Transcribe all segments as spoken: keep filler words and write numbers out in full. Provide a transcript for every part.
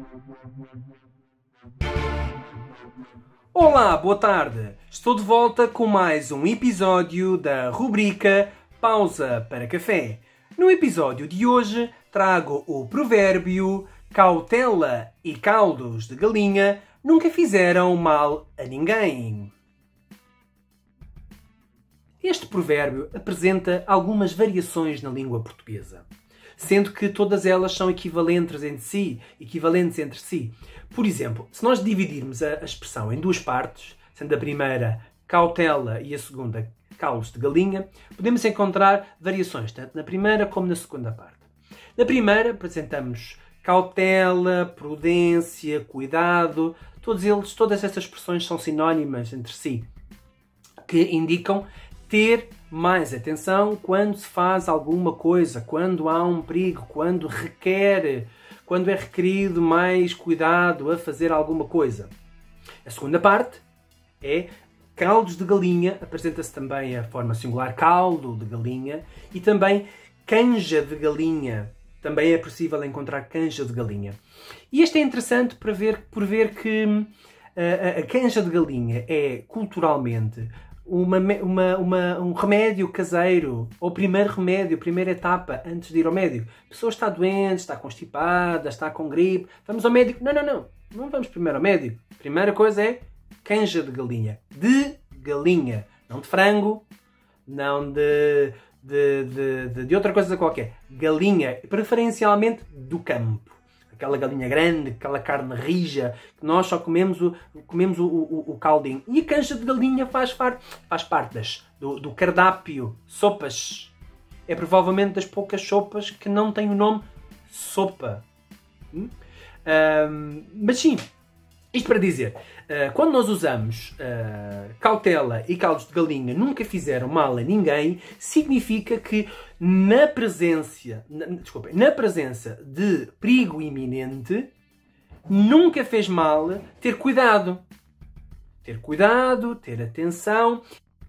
Olá, boa tarde! Estou de volta com mais um episódio da rubrica Pausa para Café. No episódio de hoje trago o provérbio cautela e caldos de galinha nunca fizeram mal a ninguém. Este provérbio apresenta algumas variações na língua portuguesa, sendo que todas elas são equivalentes entre si, equivalentes entre si. Por exemplo, se nós dividirmos a, a expressão em duas partes, sendo a primeira cautela e a segunda caldos de galinha, podemos encontrar variações tanto na primeira como na segunda parte. Na primeira apresentamos cautela, prudência, cuidado, todos eles, todas essas expressões são sinónimas entre si, que indicam ter mais atenção quando se faz alguma coisa, quando há um perigo, quando requer, quando é requerido mais cuidado a fazer alguma coisa. A segunda parte é caldos de galinha, apresenta-se também a forma singular caldo de galinha e também canja de galinha. Também é possível encontrar canja de galinha. E este é interessante para ver, por ver que a, a canja de galinha é culturalmente Uma, uma, uma, um remédio caseiro, ou primeiro remédio, primeira etapa antes de ir ao médico. A pessoa está doente, está constipada, está com gripe. Vamos ao médico? Não, não, não. Não vamos primeiro ao médico. Primeira coisa é canja de galinha. De galinha. Não de frango, não de, de, de, de, de outra coisa qualquer. Galinha, preferencialmente do campo. Aquela galinha grande, aquela carne rija, que nós só comemos o, comemos o, o, o caldinho. E a canja de galinha faz, faz parte das, do, do cardápio, sopas. É provavelmente das poucas sopas que não tem o nome sopa. Hum? Um, mas sim, isto para dizer, uh, quando nós usamos uh, cautela e caldos de galinha nunca fizeram mal a ninguém, significa que na presença, na, desculpa, na presença de perigo iminente, nunca fez mal ter cuidado. Ter cuidado, ter atenção.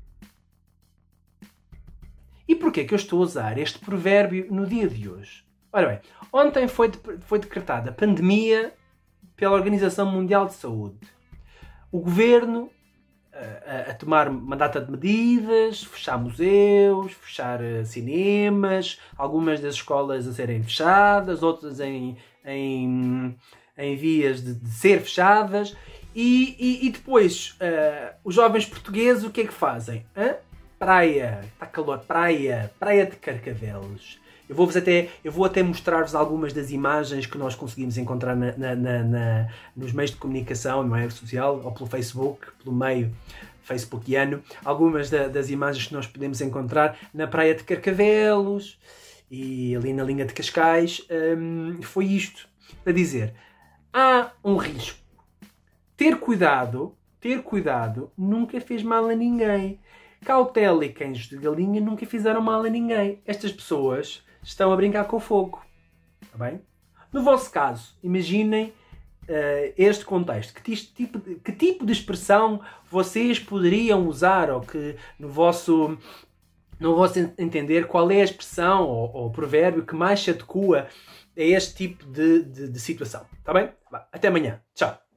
E porquê que eu estou a usar este provérbio no dia de hoje? Ora bem, ontem foi, de, foi decretada a pandemia pela Organização Mundial de Saúde. O governo a, a tomar uma data de medidas, fechar museus, fechar cinemas, algumas das escolas a serem fechadas, outras em, em, em vias de, de ser fechadas. E, e, e depois, uh, os jovens portugueses o que é que fazem? Hã? Praia, está calor, praia, praia de Carcavelos. Eu vou, até, eu vou até mostrar-vos algumas das imagens que nós conseguimos encontrar na, na, na, na, nos meios de comunicação, no meio social, ou pelo Facebook, pelo meio facebookiano. Algumas da, das imagens que nós podemos encontrar na praia de Carcavelos e ali na linha de Cascais. Hum, foi isto para dizer, há um risco. Ter cuidado, ter cuidado nunca fez mal a ninguém. Cautela e cães de galinha nunca fizeram mal a ninguém. Estas pessoas estão a brincar com o fogo. Está bem? No vosso caso, imaginem uh, este contexto. Que tipo, de, que tipo de expressão vocês poderiam usar, ou que no vosso, no vosso entender, qual é a expressão ou, ou provérbio que mais se adequa a este tipo de, de, de situação. Está bem? Até amanhã. Tchau.